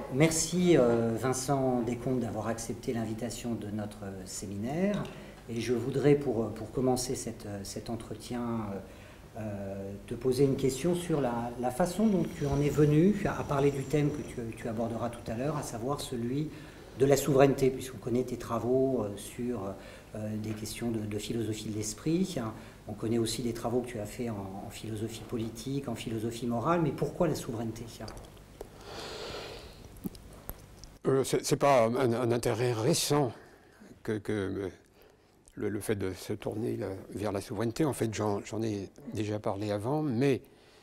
Merci Vincent Descombes d'avoir accepté l'invitation de notre séminaire. Et je voudrais, pour commencer cet entretien, te poser une question sur la façon dont tu en es venu à parler du thème que tu aborderas tout à l'heure, à savoir celui de la souveraineté, puisqu'on connaît tes travaux sur des questions de philosophie de l'esprit. On connaît aussi des travaux que tu as faits en philosophie politique, en philosophie morale, mais pourquoi la souveraineté? C'est pas un intérêt récent que le fait de se tourner vers la souveraineté. En fait, j'en ai déjà parlé avant, mais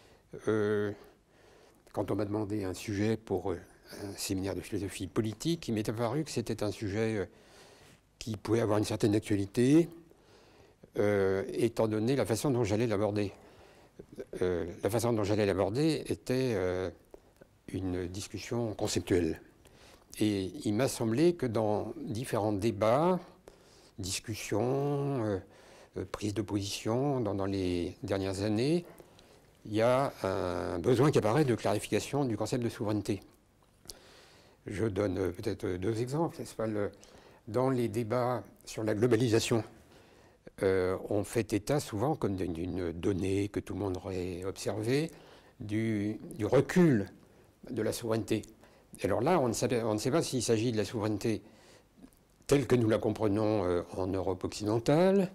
quand on m'a demandé un sujet pour un séminaire de philosophie politique, il m'est apparu que c'était un sujet qui pouvait avoir une certaine actualité, étant donné la façon dont j'allais l'aborder. La façon dont j'allais l'aborder était une discussion conceptuelle. Et il m'a semblé que dans différents débats, discussions, prises de position dans les dernières années, il y a un besoin qui apparaît de clarification du concept de souveraineté. Je donne peut-être deux exemples. Dans les débats sur la globalisation, on fait état souvent, comme d'une donnée que tout le monde aurait observée, du recul de la souveraineté. Alors là, on ne sait pas s'il s'agit de la souveraineté telle que nous la comprenons en Europe occidentale,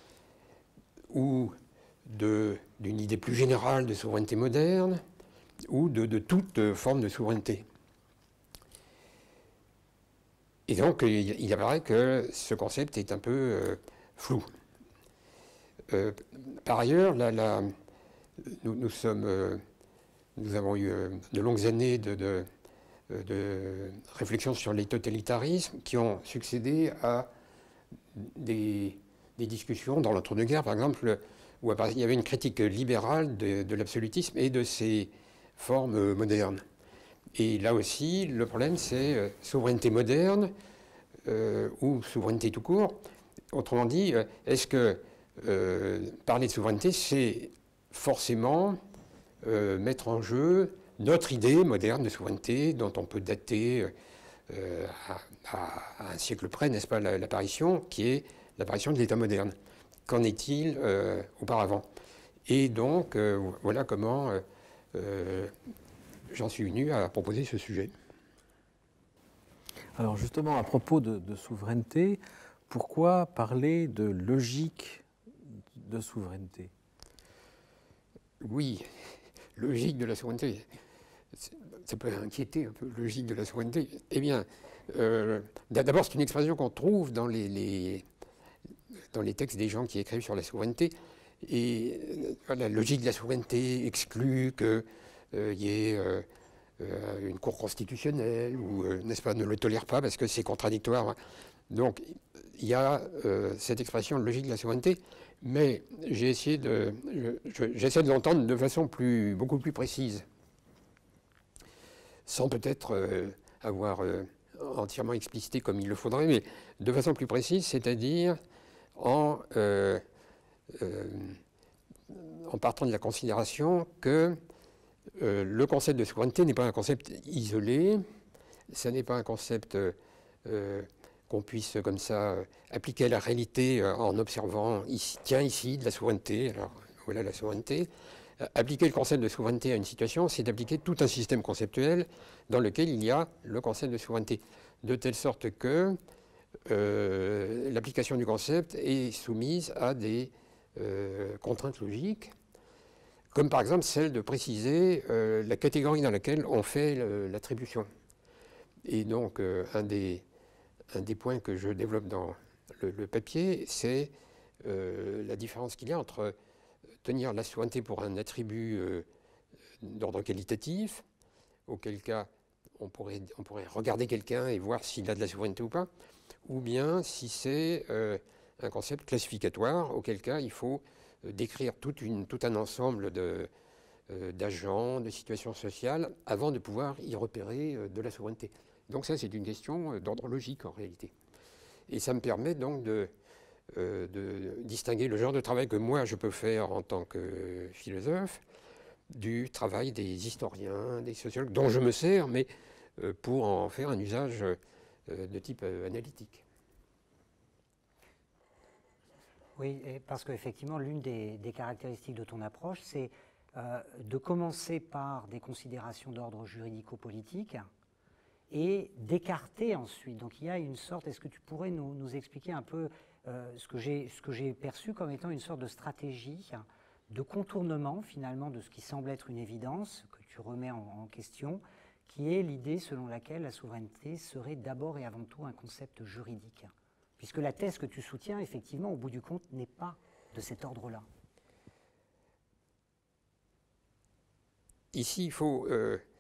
ou d'une idée plus générale de souveraineté moderne, ou de toute forme de souveraineté. Et donc, il apparaît que ce concept est un peu flou. Par ailleurs, nous avons eu de longues années de réflexions sur les totalitarismes qui ont succédé à des discussions dans l'entre-deux-guerres, par exemple, où il y avait une critique libérale de l'absolutisme et de ses formes modernes. Et là aussi, le problème, c'est souveraineté moderne ou souveraineté tout court. Autrement dit, est-ce que parler de souveraineté, c'est forcément mettre en jeu notre idée moderne de souveraineté, dont on peut dater à un siècle près, n'est-ce pas, l'apparition, qui est l'apparition de l'État moderne. Qu'en est-il auparavant? Et donc, voilà comment j'en suis venu à proposer ce sujet. Alors justement, à propos de souveraineté, pourquoi parler de logique de souveraineté? Oui, logique de la souveraineté. Ça peut inquiéter un peu, logique de la souveraineté. Eh bien, d'abord, c'est une expression qu'on trouve dans les textes des gens qui écrivent sur la souveraineté. Et la logique de la souveraineté exclut qu'il y ait une cour constitutionnelle, ou, n'est-ce pas, ne le tolère pas parce que c'est contradictoire. Donc, il y a cette expression logique de la souveraineté, mais j'essaie de l'entendre de façon beaucoup plus précise, sans peut-être avoir entièrement explicité comme il le faudrait, mais de façon plus précise, c'est-à-dire en partant de la considération que le concept de souveraineté n'est pas un concept isolé, ce n'est pas un concept qu'on puisse comme ça appliquer à la réalité en observant, ici, de la souveraineté, alors voilà la souveraineté. Appliquer le concept de souveraineté à une situation, c'est d'appliquer tout un système conceptuel dans lequel il y a le concept de souveraineté, de telle sorte que l'application du concept est soumise à des contraintes logiques, comme par exemple celle de préciser la catégorie dans laquelle on fait l'attribution. Et donc, un des points que je développe dans le papier, c'est la différence qu'il y a entre tenir la souveraineté pour un attribut d'ordre qualitatif, auquel cas on pourrait regarder quelqu'un et voir s'il a de la souveraineté ou pas, ou bien si c'est un concept classificatoire, auquel cas il faut décrire tout un ensemble d'agents, de situations sociales, avant de pouvoir y repérer de la souveraineté. Donc ça, c'est une question d'ordre logique en réalité. Et ça me permet donc de distinguer le genre de travail que moi je peux faire en tant que philosophe du travail des historiens, des sociologues, dont je me sers, mais pour en faire un usage de type analytique. Oui, et parce qu'effectivement, l'une des caractéristiques de ton approche, c'est de commencer par des considérations d'ordre juridico-politique et d'écarter ensuite. Donc il y a une sorte, est-ce que tu pourrais nous expliquer un peu ce que j'ai perçu comme étant une sorte de stratégie de contournement finalement de ce qui semble être une évidence, que tu remets en question, qui est l'idée selon laquelle la souveraineté serait d'abord et avant tout un concept juridique. Puisque la thèse que tu soutiens, effectivement, au bout du compte, n'est pas de cet ordre-là. Ici, il faut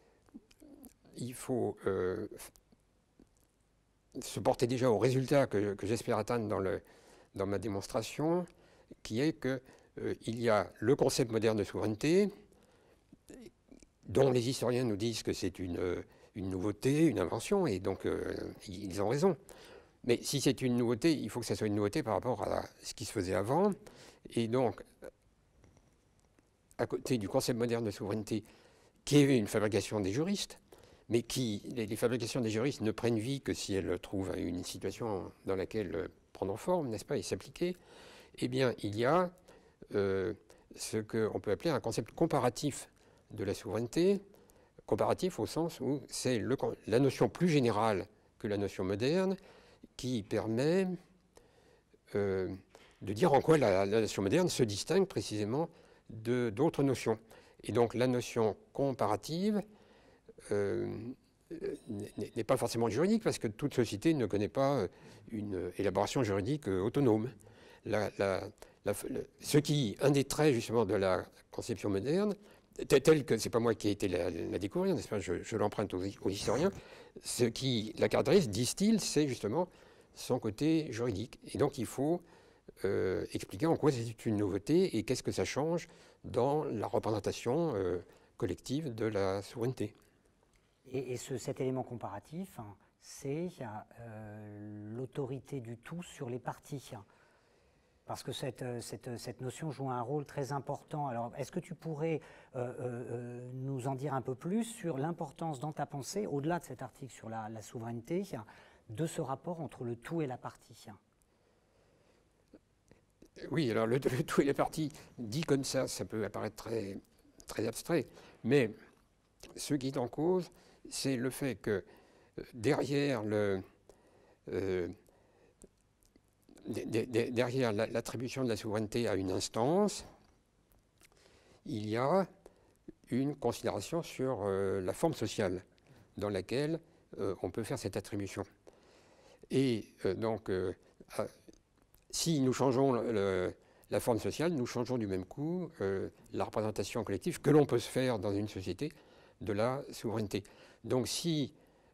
se porter déjà au résultat que j'espère atteindre dans ma démonstration, qui est qu'il y a le concept moderne de souveraineté, dont les historiens nous disent que c'est une nouveauté, une invention, et donc ils ont raison. Mais si c'est une nouveauté, il faut que ça soit une nouveauté par rapport à ce qui se faisait avant. Et donc, à côté du concept moderne de souveraineté, qui est une fabrication des juristes, mais les fabrications des juristes ne prennent vie que si elles trouvent une situation dans laquelle prendre forme, n'est-ce pas, et s'appliquer, eh bien, il y a ce qu'on peut appeler un concept comparatif de la souveraineté, comparatif au sens où c'est la notion plus générale que la notion moderne, qui permet de dire en quoi la notion moderne se distingue précisément d'autres notions. Et donc la notion comparative n'est pas forcément juridique, parce que toute société ne connaît pas une élaboration juridique autonome. Un des traits justement de la conception moderne, tel que c'est pas moi qui ai été la découvrir, n'est-ce pas, je l'emprunte aux historiens, ce qui la caractérise, disent-ils, c'est justement son côté juridique. Et donc il faut expliquer en quoi c'est une nouveauté et qu'est-ce que ça change dans la représentation collective de la souveraineté. Et cet élément comparatif, hein, c'est l'autorité du tout sur les parties. Parce que cette notion joue un rôle très important. Alors, est-ce que tu pourrais nous en dire un peu plus sur l'importance dans ta pensée, au-delà de cet article sur la souveraineté, de ce rapport entre le tout et la partie? Oui, alors le tout et la partie, dit comme ça peut apparaître très, très abstrait. Mais ce qui est en cause, c'est le fait que derrière derrière l'attribution de la souveraineté à une instance, il y a une considération sur la forme sociale dans laquelle on peut faire cette attribution. Et donc, si nous changeons la forme sociale, nous changeons du même coup la représentation collective que l'on peut se faire dans une société de la souveraineté. Donc si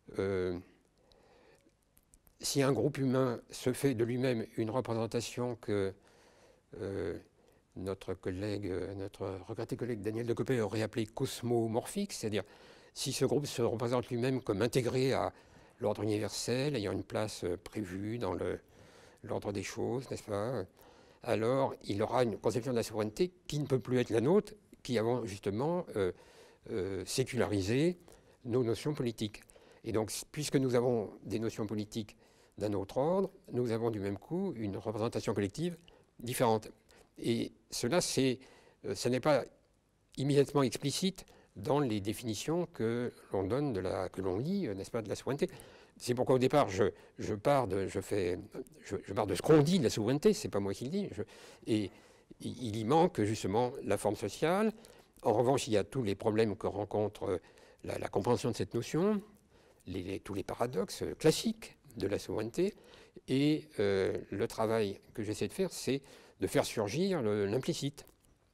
un groupe humain se fait de lui-même une représentation que notre regretté collègue Daniel Decoppet aurait appelé cosmomorphique, c'est-à-dire si ce groupe se représente lui-même comme intégré à l'ordre universel, ayant une place prévue dans l'ordre des choses, n'est-ce pas, alors il aura une conception de la souveraineté qui ne peut plus être la nôtre, qui avons justement sécularisé nos notions politiques. Et donc, puisque nous avons des notions politiques d'un autre ordre, nous avons du même coup une représentation collective différente. Et cela, ce n'est pas immédiatement explicite dans les définitions que l'on donne, que l'on lit, n'est-ce pas, de la souveraineté. C'est pourquoi au départ, je pars de ce qu'on dit de la souveraineté, c'est pas moi qui le dis, et il y manque justement la forme sociale. En revanche, il y a tous les problèmes que rencontre la compréhension de cette notion, tous les paradoxes classiques de la souveraineté, et le travail que j'essaie de faire, c'est de faire surgir l'implicite.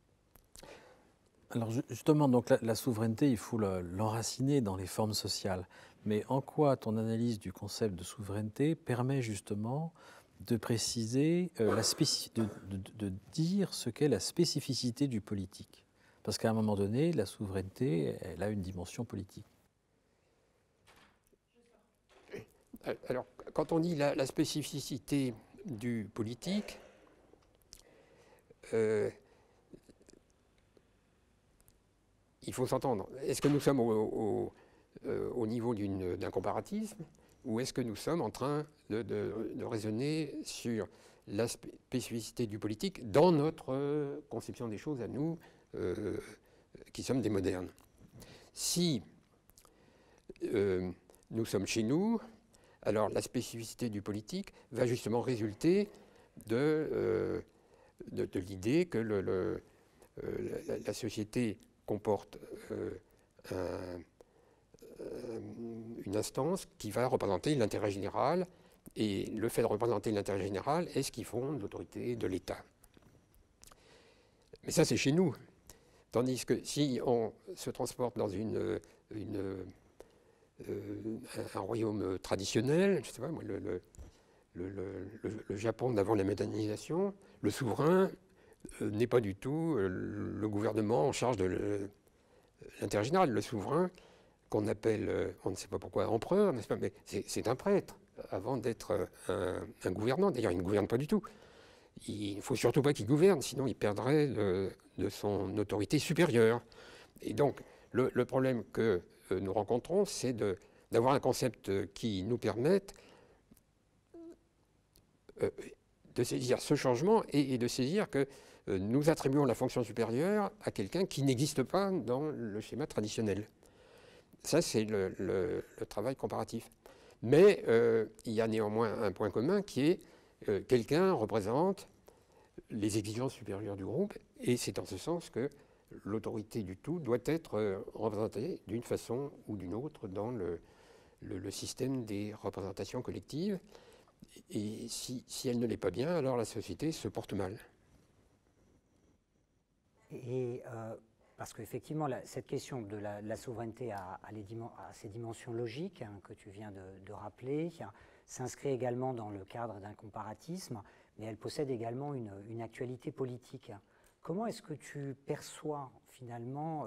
Alors justement, donc la souveraineté, il faut l'enraciner dans les formes sociales. Mais en quoi ton analyse du concept de souveraineté permet justement de préciser, de dire ce qu'est la spécificité du politique? Parce qu'à un moment donné, la souveraineté, elle a une dimension politique. Alors, quand on dit la spécificité du politique, il faut s'entendre. Est-ce que nous sommes au niveau d'un comparatisme, ou est-ce que nous sommes en train de raisonner sur la spécificité du politique dans notre conception des choses à nous, qui sommes des modernes? Si nous sommes chez nous, alors la spécificité du politique va justement résulter de l'idée que la société comporte une instance qui va représenter l'intérêt général, et le fait de représenter l'intérêt général est ce qui fonde l'autorité de l'État. Mais ça, c'est chez nous. Tandis que si on se transporte dans un royaume traditionnel, je sais pas moi, le Japon d'avant la modernisation, le souverain n'est pas du tout le gouvernement en charge de l'intérêt général. Le souverain, qu'on appelle, on ne sait pas pourquoi, empereur, n'est-ce pas, mais c'est un prêtre avant d'être un gouvernant. D'ailleurs, il ne gouverne pas du tout. Il ne faut surtout pas qu'il gouverne, sinon il perdrait de son autorité supérieure. Et donc, le problème que nous rencontrons, c'est d'avoir un concept qui nous permette de saisir ce changement et de saisir que nous attribuons la fonction supérieure à quelqu'un qui n'existe pas dans le schéma traditionnel. Ça, c'est le travail comparatif. Mais il y a néanmoins un point commun qui est quelqu'un représente les exigences supérieures du groupe, et c'est en ce sens que l'autorité du tout doit être représentée d'une façon ou d'une autre dans le système des représentations collectives. Et si elle ne l'est pas bien, alors la société se porte mal. Et parce qu'effectivement, cette question de la souveraineté a ces dimensions logiques que tu viens de rappeler, s'inscrit également dans le cadre d'un comparatisme, mais elle possède également une actualité politique. Comment est-ce que tu perçois finalement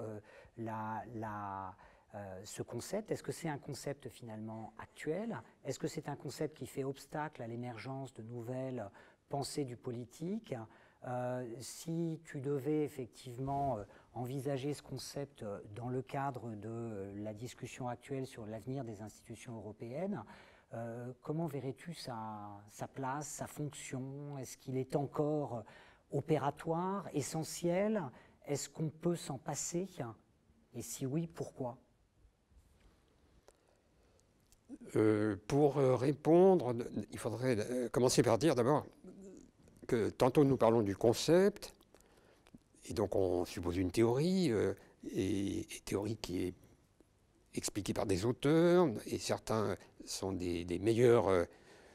ce concept? Est-ce que c'est un concept finalement actuel? Est-ce que c'est un concept qui fait obstacle à l'émergence de nouvelles pensées du politique? Si tu devais effectivement envisager ce concept dans le cadre de la discussion actuelle sur l'avenir des institutions européennes, comment verrais-tu sa place, sa fonction? Est-ce qu'il est encore opératoire, essentiel? Est-ce qu'on peut s'en passer? Et si oui, pourquoi? Pour répondre, il faudrait commencer par dire d'abord que tantôt nous parlons du concept, et donc on suppose une théorie, et théorie qui est expliquée par des auteurs, et certains sont des meilleurs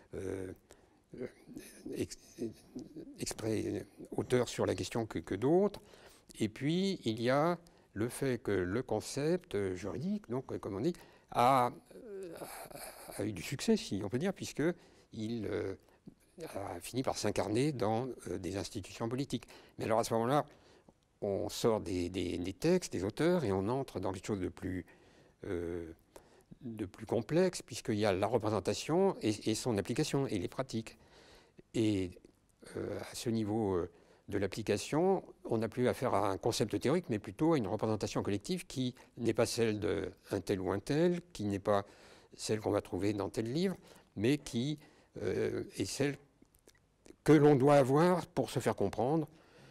auteurs sur la question que d'autres. Et puis il y a le fait que le concept juridique, donc comme on dit, a eu du succès, si on peut dire, puisqu'il a fini par s'incarner dans des institutions politiques. Mais alors à ce moment-là, on sort des textes, des auteurs, et on entre dans quelque chose de plus complexe, puisqu'il y a la représentation et son application, et les pratiques. Et à ce niveau de l'application, on n'a plus affaire à un concept théorique, mais plutôt à une représentation collective qui n'est pas celle d'un tel ou un tel, qui n'est pas celle qu'on va trouver dans tel livre, mais qui est celle que l'on doit avoir pour se faire comprendre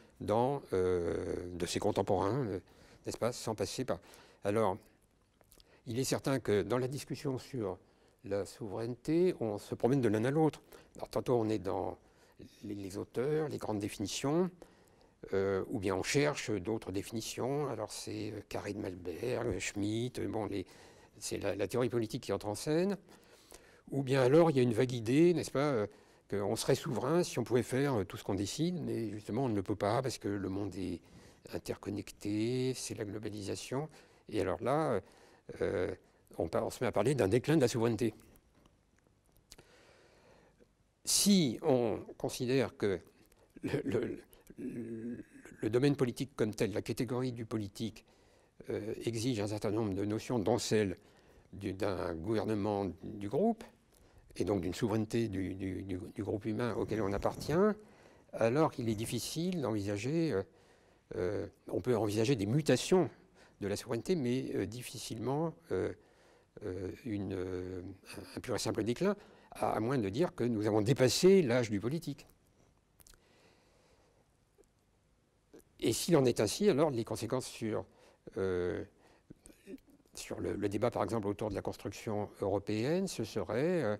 de ses contemporains, n'est-ce pas, sans passer par... Alors, il est certain que dans la discussion sur la souveraineté, on se promène de l'un à l'autre. Alors, tantôt on est dans les auteurs, les grandes définitions, ou bien on cherche d'autres définitions. Alors c'est Carré de Malberg, Schmitt, bon, c'est la théorie politique qui entre en scène. Ou bien alors il y a une vague idée, n'est-ce pas, qu'on serait souverain si on pouvait faire tout ce qu'on décide, mais justement on ne le peut pas parce que le monde est interconnecté, c'est la globalisation. Et alors là, on se met à parler d'un déclin de la souveraineté. Si on considère que le domaine politique comme tel, la catégorie du politique, exige un certain nombre de notions, dont celle d'un gouvernement du groupe, et donc d'une souveraineté du groupe humain auquel on appartient, alors qu'il est difficile d'envisager, on peut envisager des mutations de la souveraineté, mais difficilement un pur et simple déclin, à moins de dire que nous avons dépassé l'âge du politique. Et s'il en est ainsi, alors les conséquences sur le débat, par exemple, autour de la construction européenne, ce serait,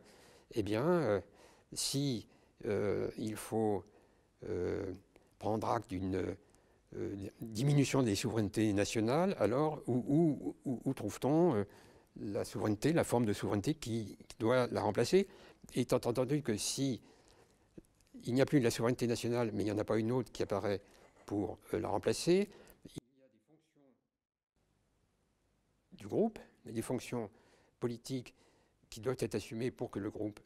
si il faut prendre acte d'une diminution des souverainetés nationales, alors où trouve-t-on la souveraineté, la forme de souveraineté qui doit la remplacer, étant entendu que si il n'y a plus de la souveraineté nationale, mais il n'y en a pas une autre qui apparaît pour la remplacer, il y a des fonctions du groupe, des fonctions politiques qui doivent être assumées pour que le groupe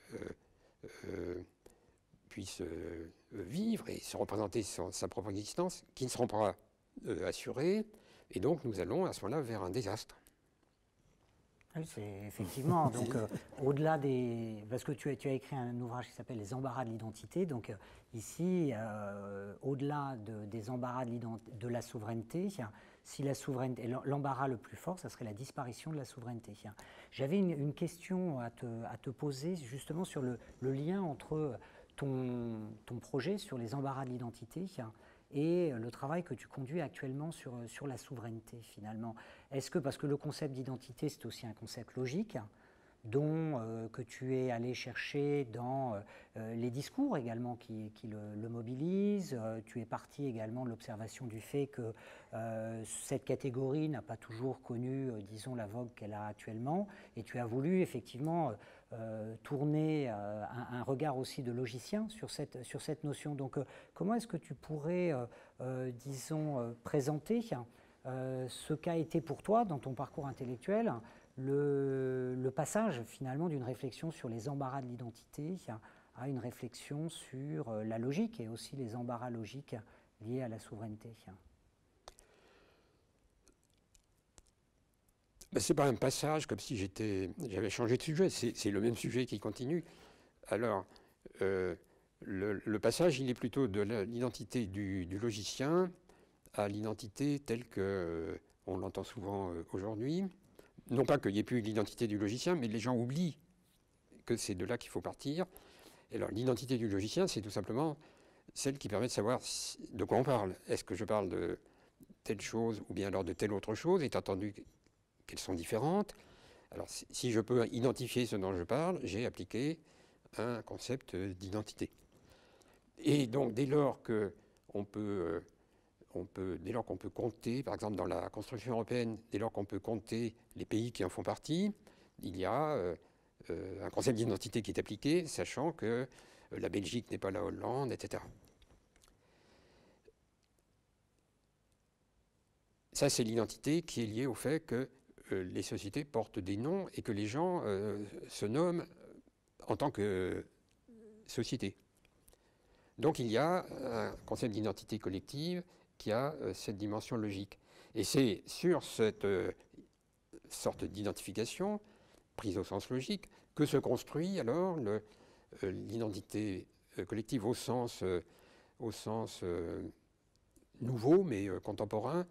puisse vivre et se représenter sa propre existence, qui ne seront pas assurées, et donc nous allons à ce moment-là vers un désastre. Oui, c'est effectivement, donc au-delà des... Parce que tu as écrit un ouvrage qui s'appelle « Les embarras de l'identité », donc ici, au-delà des embarras de la souveraineté, si la souveraineté, l'embarras le plus fort, ça serait la disparition de la souveraineté. J'avais une question à te poser justement sur le lien entre ton projet sur les embarras de l'identité et le travail que tu conduis actuellement sur la souveraineté, finalement. Est-ce que, parce que le concept d'identité, c'est aussi un concept logique, que tu es allé chercher dans les discours également qui le mobilisent, tu es parti également de l'observation du fait que cette catégorie n'a pas toujours connu, disons, la vogue qu'elle a actuellement, et tu as voulu effectivement tourner un regard aussi de logicien sur cette notion. Donc comment est-ce que tu pourrais, disons, présenter ce qu'a été pour toi dans ton parcours intellectuel le passage finalement d'une réflexion sur les embarras de l'identité à une réflexion sur la logique et aussi les embarras logiques liés à la souveraineté? Ce n'est pas un passage comme si j'avais changé de sujet, c'est le même sujet qui continue. Alors, le passage, il est plutôt de l'identité du logicien à l'identité telle qu'on l'entend souvent aujourd'hui. Non pas qu'il n'y ait plus l'identité du logicien, mais les gens oublient que c'est de là qu'il faut partir. Et alors, l'identité du logicien, c'est tout simplement celle qui permet de savoir de quoi on parle. Est-ce que je parle de telle chose ou bien alors de telle autre chose, étant entendu qu'elles sont différentes. Alors, si je peux identifier ce dont je parle, j'ai appliqué un concept d'identité. Et donc, dès lors qu'on peut compter, par exemple dans la construction européenne, dès lors qu'on peut compter les pays qui en font partie, il y a un concept d'identité qui est appliqué, sachant que la Belgique n'est pas la Hollande, etc. Ça, c'est l'identité qui est liée au fait que les sociétés portent des noms et que les gens se nomment en tant que société. Donc il y a un concept d'identité collective qui a cette dimension logique. Et c'est sur cette sorte d'identification, prise au sens logique, que se construit alors l'identité collective au sens nouveau, mais contemporain,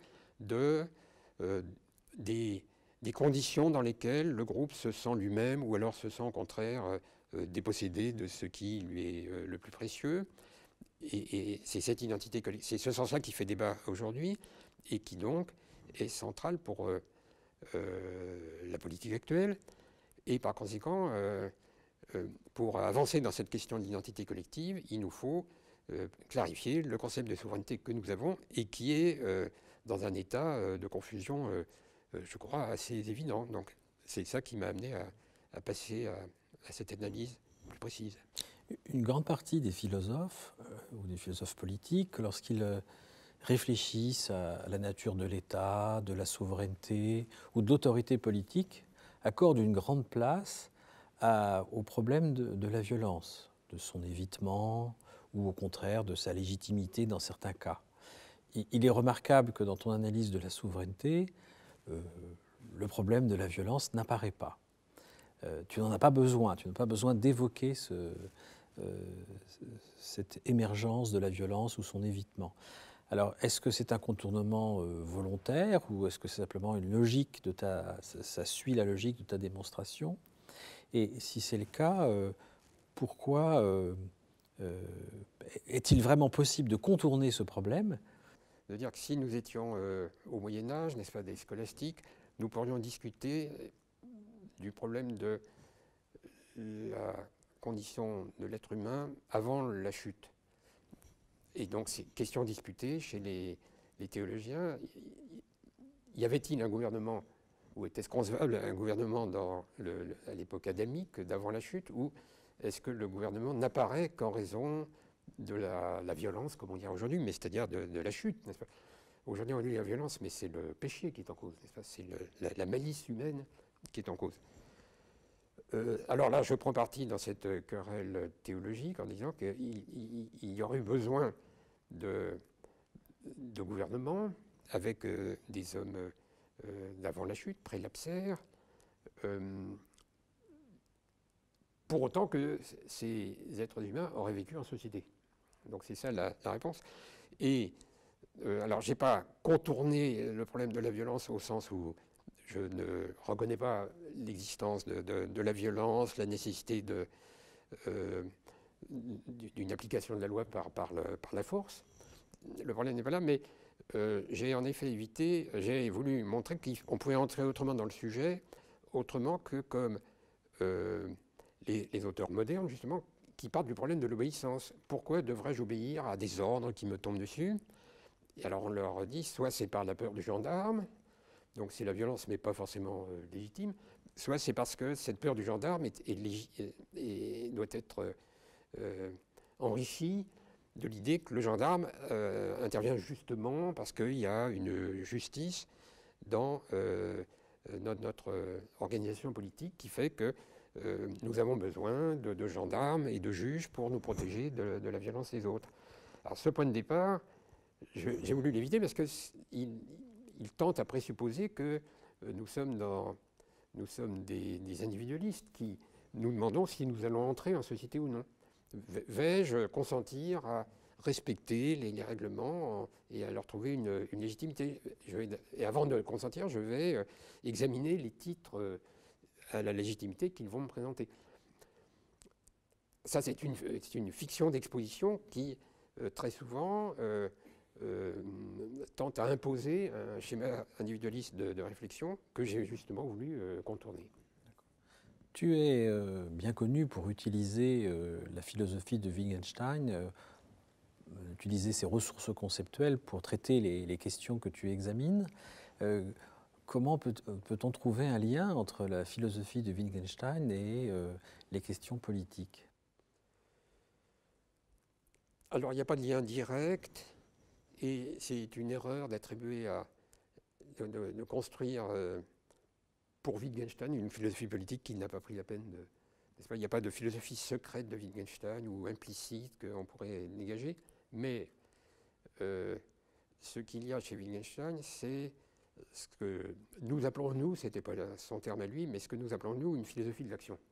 des conditions dans lesquelles le groupe se sent lui-même ou alors se sent au contraire dépossédé de ce qui lui est le plus précieux. Et c'est cette identité, c'est ce sens-là qui fait débat aujourd'hui et qui donc est central pour la politique actuelle. Et par conséquent, pour avancer dans cette question de l'identité collective, il nous faut clarifier le concept de souveraineté que nous avons et qui est dans un état de confusion, je crois, assez évident. Donc c'est ça qui m'a amené à passer à cette analyse plus précise. Une grande partie des philosophes, ou des philosophes politiques, lorsqu'ils réfléchissent à la nature de l'État, de la souveraineté ou de l'autorité politique, accordent une grande place au problème de la violence, de son évitement ou au contraire de sa légitimité dans certains cas. Il est remarquable que dans ton analyse de la souveraineté, le problème de la violence n'apparaît pas. Tu n'en as pas besoin, tu n'as pas besoin d'évoquer cette émergence de la violence ou son évitement. Alors, est-ce que c'est un contournement volontaire ou est-ce que c'est simplement une logique de ça suit la logique de ta démonstration? Et si c'est le cas, pourquoi est-il vraiment possible de contourner ce problème? De dire que si nous étions au Moyen-Âge, n'est-ce pas, des scolastiques, nous pourrions discuter du problème de la condition de l'être humain avant la chute. Et donc, c'est question disputée chez les théologiens. Y avait-il un gouvernement, ou était-ce concevable un gouvernement à l'époque adamique, d'avant la chute, ou est-ce que le gouvernement n'apparaît qu'en raison de la violence, comme on dirait aujourd'hui, mais c'est-à-dire de la chute, n'est-ce pas? Aujourd'hui, on dit la violence, mais c'est le péché qui est en cause, n'est-ce pas? C'est la malice humaine qui est en cause. Alors là, je prends parti dans cette querelle théologique en disant qu'il y aurait eu besoin de gouvernement avec des hommes d'avant la chute, prélapsaires, pour autant que ces êtres humains auraient vécu en société. Donc c'est ça la réponse. Et alors, je n'ai pas contourné le problème de la violence au sens où je ne reconnais pas l'existence de la violence, la nécessité d'une application de la loi par la force. Le problème n'est pas là, mais j'ai en effet j'ai voulu montrer qu'on pouvait entrer autrement dans le sujet, autrement que comme les auteurs modernes, justement, qui partent du problème de l'obéissance. Pourquoi devrais-je obéir à des ordres qui me tombent dessus? Et alors on leur dit, soit c'est par la peur du gendarme, donc c'est la violence mais pas forcément légitime, soit c'est parce que cette peur du gendarme doit être enrichie de l'idée que le gendarme intervient justement parce qu'il y a une justice dans notre organisation politique qui fait que nous avons besoin de gendarmes et de juges pour nous protéger de la violence des autres. Alors ce point de départ, j'ai voulu l'éviter parce qu'il tente à présupposer que nous sommes des individualistes qui nous demandons si nous allons entrer en société ou non. Vais-je consentir à respecter les règlements et à leur trouver une légitimité? Et avant de consentir, je vais examiner les titres à la légitimité qu'ils vont me présenter. Ça, c'est une fiction d'exposition qui, très souvent, tente à imposer un schéma individualiste de réflexion que j'ai justement voulu contourner. Tu es bien connu pour utiliser la philosophie de Wittgenstein, utiliser ses ressources conceptuelles pour traiter les questions que tu examines. Comment peut-on trouver un lien entre la philosophie de Wittgenstein et les questions politiques? Alors, il n'y a pas de lien direct, et c'est une erreur d'attribuer de construire pour Wittgenstein une philosophie politique qu'il n'a pas pris la peine de... Il n'y a pas de philosophie secrète de Wittgenstein ou implicite qu'on pourrait dégager, mais ce qu'il y a chez Wittgenstein, c'est ce que nous appelons, nous, c'était pas son terme à lui, mais ce que nous appelons, nous, une philosophie de l'action.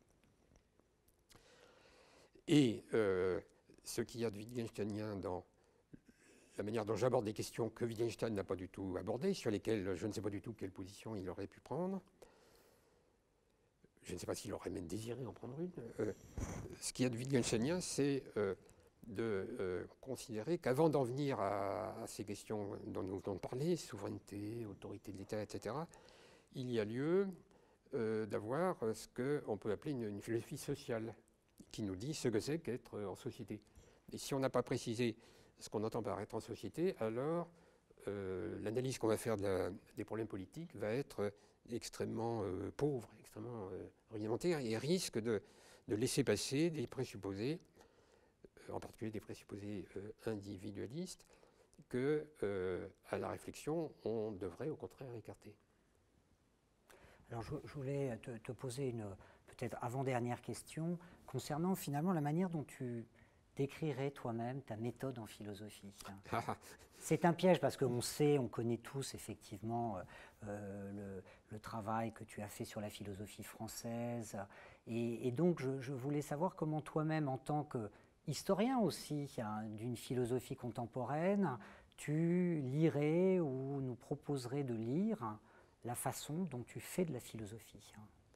Et ce qu'il y a de Wittgensteinien dans la manière dont j'aborde des questions que Wittgenstein n'a pas du tout abordées, sur lesquelles je ne sais pas du tout quelle position il aurait pu prendre, je ne sais pas s'il aurait même désiré en prendre une, ce qu'il y a de Wittgensteinien, c'est de considérer qu'avant d'en venir à ces questions dont nous venons de parler, souveraineté, autorité de l'État, etc., il y a lieu d'avoir ce qu'on peut appeler une philosophie sociale, qui nous dit ce que c'est qu'être en société. Et si on n'a pas précisé ce qu'on entend par être en société, alors l'analyse qu'on va faire des problèmes politiques va être extrêmement pauvre, extrêmement rudimentaire, et risque de laisser passer des présupposés, en particulier des présupposés individualistes, que, à la réflexion, on devrait au contraire écarter. Alors je voulais te poser une peut-être avant-dernière question concernant finalement la manière dont tu décrirais toi-même ta méthode en philosophie. C'est un piège parce qu'on sait, on connaît tous effectivement le travail que tu as fait sur la philosophie française. Et donc je voulais savoir comment toi-même, en tant qu'historien aussi d'une philosophie contemporaine, tu lirais ou nous proposerais de lire la façon dont tu fais de la philosophie?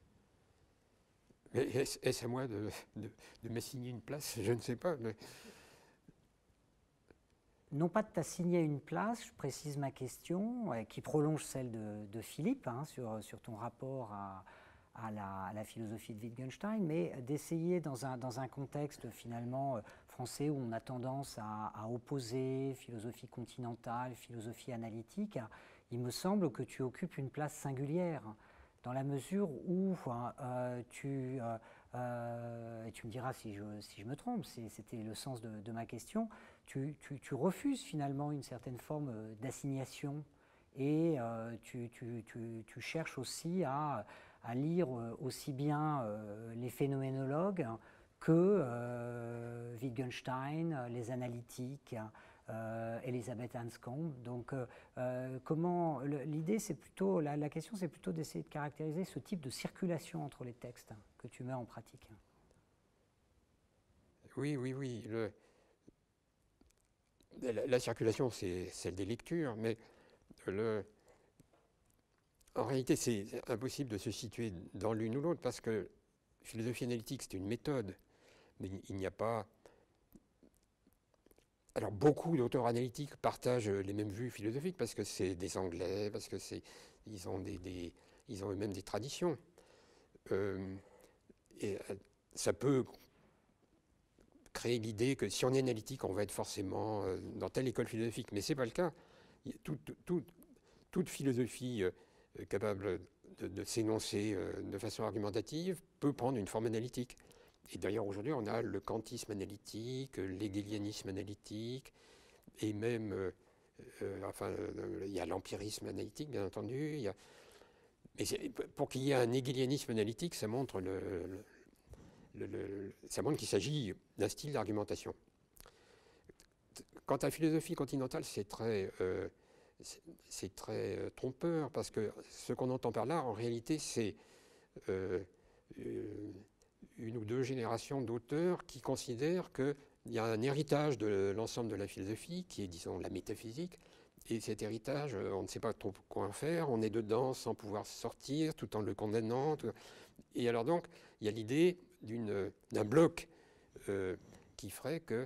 Est-ce à moi de m'assigner une place? Je ne sais pas. Mais... Non pas de t'assigner une place, je précise ma question, qui prolonge celle de Philippe sur ton rapport à la philosophie de Wittgenstein, mais d'essayer dans un contexte finalement français où on a tendance à opposer philosophie continentale, philosophie analytique, il me semble que tu occupes une place singulière, dans la mesure où tu me diras si je me trompe, c'était le sens de ma question, tu refuses finalement une certaine forme d'assignation et tu cherches aussi à lire aussi bien les phénoménologues que Wittgenstein, les analytiques, Elisabeth Anscombe. Donc, l'idée, c'est plutôt, la question, c'est plutôt d'essayer de caractériser ce type de circulation entre les textes que tu mets en pratique. Oui. La circulation, c'est celle des lectures, mais en réalité, c'est impossible de se situer dans l'une ou l'autre parce que philosophie analytique, c'est une méthode, mais il n'y a pas. Alors beaucoup d'auteurs analytiques partagent les mêmes vues philosophiques parce que c'est des Anglais, parce que ils ont eux-mêmes des traditions. Et ça peut créer l'idée que si on est analytique, on va être forcément dans telle école philosophique, mais ce n'est pas le cas. Toute philosophie capable de s'énoncer de façon argumentative peut prendre une forme analytique. Et d'ailleurs, aujourd'hui, on a le kantisme analytique, l'hegelianisme analytique, et même, il y a l'empirisme analytique, bien entendu. Mais pour qu'il y ait un hegelianisme analytique, ça montre, ça montre qu'il s'agit d'un style d'argumentation. Quant à la philosophie continentale, c'est très trompeur, parce que ce qu'on entend par là, en réalité, c'est une ou deux générations d'auteurs qui considèrent qu'il y a un héritage de l'ensemble de la philosophie, qui est, disons, la métaphysique, et cet héritage, on ne sait pas trop quoi en faire, on est dedans sans pouvoir sortir, tout en le condamnant. Et alors donc, il y a l'idée d'un bloc qui ferait que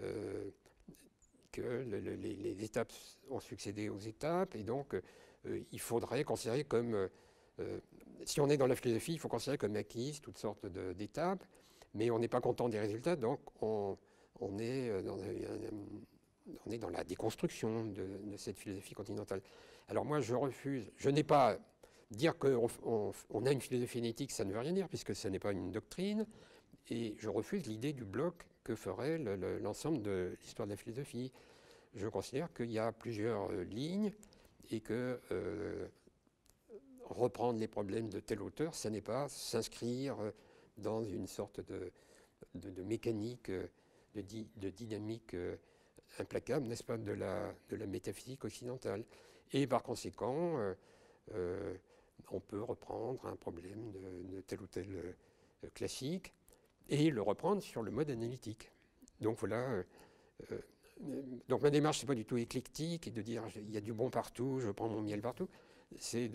les étapes ont succédé aux étapes, et donc il faudrait considérer comme... si on est dans la philosophie, il faut considérer comme acquises toutes sortes d'étapes, mais on n'est pas content des résultats, donc on est dans la déconstruction de cette philosophie continentale. Alors moi, je refuse, je n'ai pas... Dire qu'on a une philosophie analytique, ça ne veut rien dire, puisque ce n'est pas une doctrine, et je refuse l'idée du bloc que ferait l'ensemble de l'histoire de la philosophie. Je considère qu'il y a plusieurs lignes, et que reprendre les problèmes de tel auteur, ça n'est pas s'inscrire dans une sorte de mécanique, de dynamique implacable, n'est-ce pas, de la métaphysique occidentale. Et par conséquent, on peut reprendre un problème de tel ou tel classique et le reprendre sur le mode analytique. Donc voilà. Donc ma démarche, c'est pas du tout éclectique et de dire il y a du bon partout, je prends mon miel partout. C'est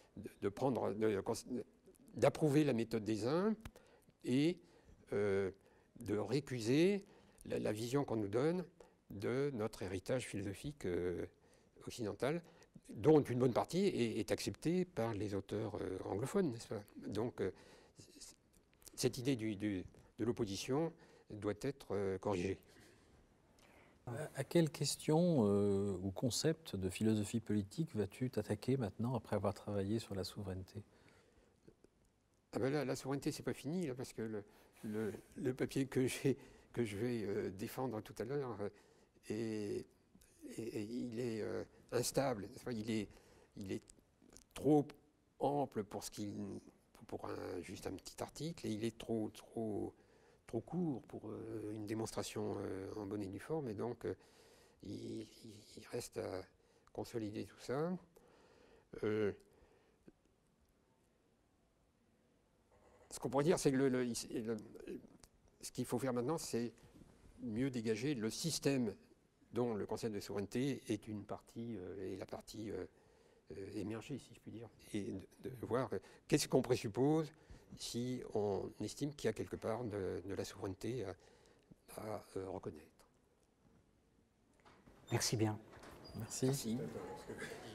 d'approuver la méthode des uns et de récuser la vision qu'on nous donne de notre héritage philosophique occidental, dont une bonne partie est acceptée par les auteurs anglophones, n'est-ce pas? Donc cette idée de l'opposition doit être corrigée. À quelle question ou concept de philosophie politique vas-tu t'attaquer maintenant après avoir travaillé sur la souveraineté? Ah ben là, la souveraineté, c'est pas fini, là, parce que le papier que je vais défendre tout à l'heure il est instable. Il est trop ample pour juste un petit article, et il est trop court pour une démonstration en bonne et due forme, et donc il reste à consolider tout ça. Ce qu'on pourrait dire, c'est que ce qu'il faut faire maintenant, c'est mieux dégager le système dont le concept de souveraineté est une partie, et la partie émergée, si je puis dire, et de voir qu'est-ce qu'on présuppose si on estime qu'il y a quelque part de la souveraineté à reconnaître. Merci bien. Merci. Merci.